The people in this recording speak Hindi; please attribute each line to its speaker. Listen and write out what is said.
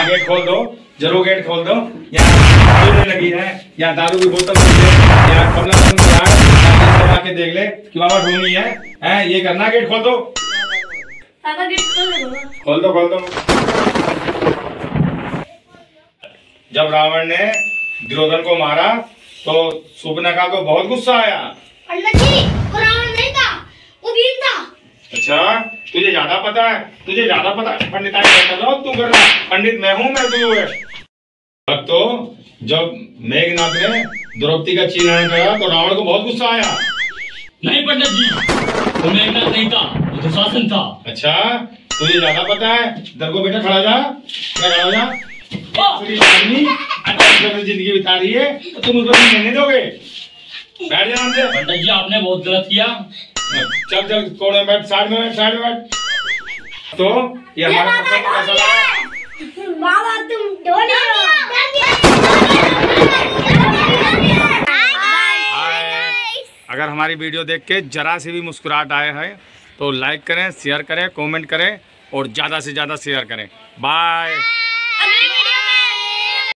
Speaker 1: गेट खोल दो, जरूर गेट खोल दो। यहाँ दारू लगी है, यहाँ दारू की बोतल खोल दे, यहाँ कमला के देख ले कि बाबा ढूंढी है, ये करना। गेट खोल दो,
Speaker 2: गेट
Speaker 1: खोल दो, खोल दो। जब रावण ने दुर्योधन को मारा तो सुपर्णखा को बहुत गुस्सा आया।
Speaker 2: पंडित जी, वो रावण नहीं था, वो भीम था।
Speaker 1: अच्छा, तुझे ज्यादा पता है, तुझे ज्यादा पता है। पंडिताई कर रहा तू कर रहा, पंडित मैं हूँ, मैं तू है। तो जब मेघनाथ ने द्रौपदी का चीरहरण करा तो रावण को बहुत गुस्सा आया।
Speaker 3: नहीं पंडित जी, वो मेघनाथ नहीं था, वो दुशासन था।
Speaker 1: अच्छा, तुझे ज्यादा पता है। दरगो बेटा खड़ा जा, खड़ा हो जा। जिंदगी बिता रही है तो तुम उसको रहने दोगे? बैठ जा हमसे।
Speaker 3: पंडित जी आपने बहुत गलत किया।
Speaker 1: चल चल कोने में बैठ, साइड में बैठ, साइड में बैठ। तो ये हमारा कैसा लगा?
Speaker 2: बाबा तुम ढोली हो।
Speaker 1: अगर हमारी वीडियो देख के जरा सी भी मुस्कुराहट आए है तो लाइक करें, शेयर करें, कमेंट करें और ज़्यादा से ज़्यादा शेयर करें। बाय।